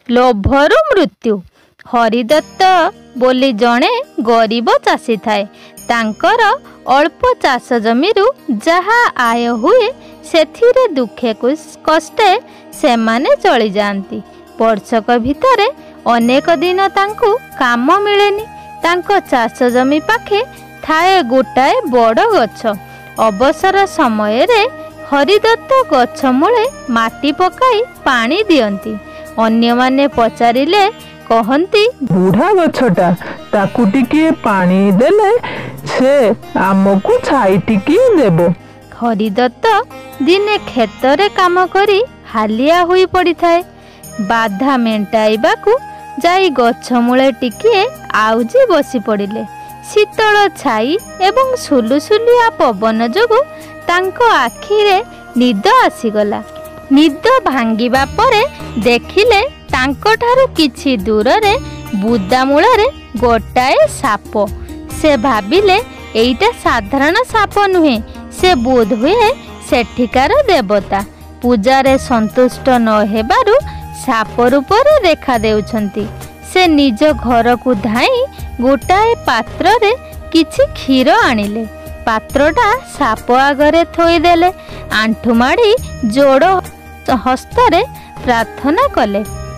लोभरू मृत्यु। हरिदत्त बोली जड़े गरीब चाषी थाए। तांकर अल्प चाष जमीरु जहा आय हुए सेथिरे दुखे कष्टे से माने चली जाती। वर्षक भितरे अनेक दिन तांकु काम मिलेनी। तांको चाष जमी पाखे थाए गोटाए बड़ गछ। अवसर समय रे हरिदत्त गछ मूले माटी पकाई पानी दियंती। अन्य माने पचारिले कहंती बुढ़ा गछटा ताकु टिके पानी देले से आमको छाई टिके देबो। हरिदत्त दिने खेतरे काम करी हालिया हुई पड़ी थाए। बाधा मेंटाइबाकू जाई गछ मूले टिके आउजी बसी पड़िले। शीतल छाई एवं सुलुसुलिया पवन जोगु तांको आखिरे निद आसीगला। निद भांगिबा परे देखिले तांको ठारू किछि दूररे बुदा मूଳରେ गोटाए साप। से भाबिले एइटा साधारण साप नुहे, से बोध हुए सेठिकार देवता। पूजारे संतुष्ट न हेबारु साप रूपरे देखा देउछंती। से निज घर को धाई गोटाए पात्र रे किछि क्षीर आनिले। पात्रटा साप आगरे थोईदेले। आंठु माड़ी जोड़ हस्तरे प्रार्थना कले।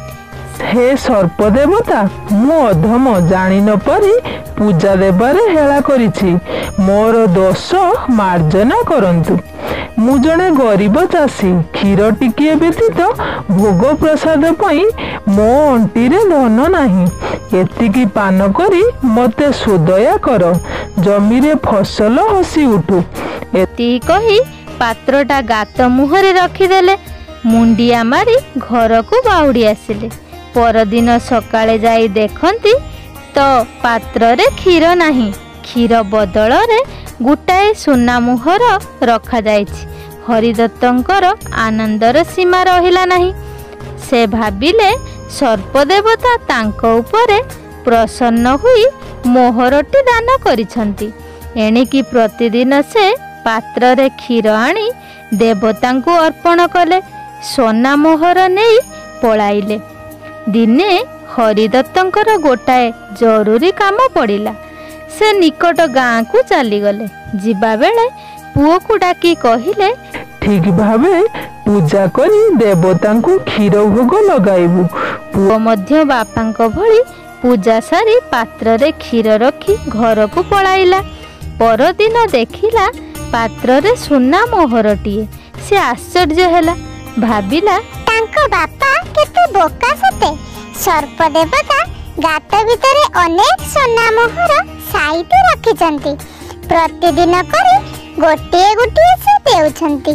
हे सर्प देवता, मु अधम जानी न पारी पूजा देबारे हेला करिछि। मोर दोष मार्जना करंतु। मु जने गरीब चाषी। क्षीर टिकिए व्यतीत भोग प्रसाद पई मो अंटीरे धन नाही। एतिकी पान करी मते सुदया कर। जमीरे फसल हसी उठू। एति कही पात्रटा गात मुहरे रखिदेले। मुंडिया मारी घर को बाउडी आसिले। परदिन सकाळे जाई देखंती तो पात्र रे क्षीर नाही। क्षीर बदल रे गुटाए सुना मुहर रखा जाइछि। हरिदत्तंकर आनंदर सीमा रहिला नाही। से भाबिले सर्प देवता तांको उपरे प्रसन्न हुई मोहरटी दान करिछंती। एणिकी प्रतिदिन से पात्र रे क्षीर आनी देवतांकु अर्पण कले। सोना मोहर नहीं पलाइले। दिने हरिदत्तंकर गोटाए जरूरी काम पड़िला। से निकट गाँ को चलीगले। जिबा बेले पुओ को डाकी कहिले ठीक भावे पूजा करी देवतांकु क्षीर भोग लगाइबु। पुओ मध्य बापांक भली पूजा सारी पात्र रे क्षीर रखी घर को पलाइला। परदिन देखिला पात्र रे सुना मोहरटिए। से आश्चर्य हैला। भाबिला तांको बापा केते बोका सते। सर्प देवता गात भितरे अनेक सोना मोहर साइती रखिछंती। प्रतिदिन करी गोटिए गोटिए से देउछंती।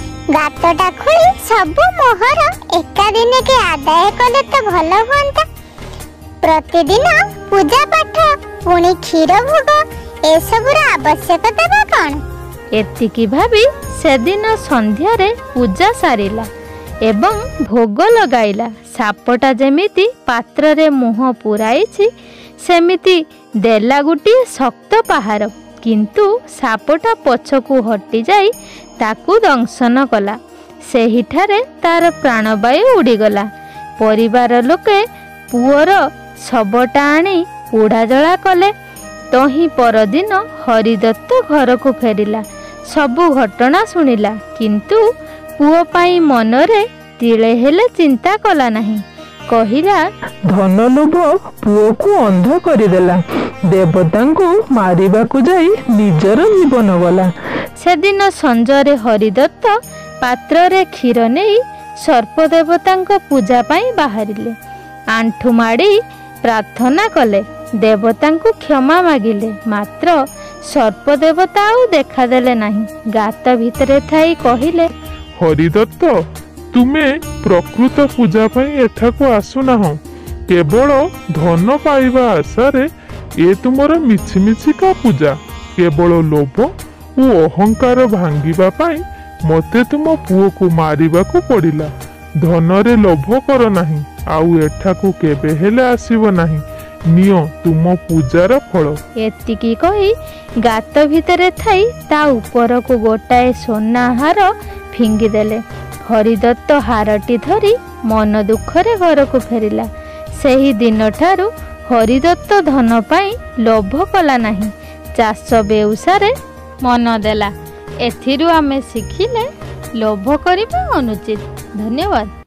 गातटा खोली सब मोहर एका दिन के आदाय कले तो भल हुअंता। प्रतिदिन पूजा पाठ पुणी क्षीर भोग ए सबुर आवश्यकता बा कौन। एतिकी भाबी सेदिन संध्यारे पूजा सारिला एवं भोग लगाइला। सापटा जेमिति पात्र रे मुह पुराइछि सेमिति देला गुटिए शक्त पहाड़। किंतु सापटा पछकु हटि जाई ताकू दंशन कला। सेहिठारे तार प्राणवायु उड़ीगला। परिवार लोके पुअर शबटा आनी पोड़ाजला कले। तही परदिन हरिदत्त घर को फेरिला। सबु घटना शुणिला। किंतु पुओ पाई मनरे तिले हेले चिंता कला नहीं। कहिला धन लोभ पुओ को अंध करिदेला। देवतांकु मारिबाकु जाई निजर जीवन गला। सेदिन संजरे हरिदत्त पात्र रे क्षीर नेई सर्प देवतांक पूजा पाई बाहरिले। आंठु माड़ी प्रार्थना कले। देवतांकु क्षमा मागिले। मात्र सर्प देवता आउ देखा देले नहीं। गात भितरे थाई कहिले हरिदत्त, तुमे प्रकृत पूजा पाई एठाको आसुना हो। केवल धन पाइबा आशारे ए तुमर मिछिमिछिका पूजा। केवल लोभ और अहंकार भांगिबा पाई मते तुम पुओ को मारिबा को पड़िला। धनरे लोभ कर नाही। आउ एठाको केबे हेले आसीबो नाही। नियो तुम पूजार फल। एतिकी कही गात भितरे थाई ता ऊपर को गोटाए सोना हार फिंगी देले। ହରିଦତ୍ତ ହାରଟି ଧରି ମନ ଦୁଃଖରେ ଘରକୁ ଫେରିଲା। ସେହି ଦିନଠାରୁ ହରିଦତ୍ତ ଧନ ପାଇଁ ଲୋଭ କଲା ନାହିଁ, ଚାଷ ବେଉସାରେ ମନ ଦେଲା। ଏଥିରୁ ଆମେ ଶିଖିଲେ ଲୋଭ କରିବା ଅନୁଚିତ। ଧନ୍ୟବାଦ।